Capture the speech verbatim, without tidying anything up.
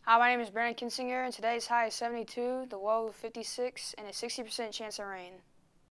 Hi, my name is Brandon Kinsinger, and today's high is seventy-two, the low fifty-six, and a sixty percent chance of rain.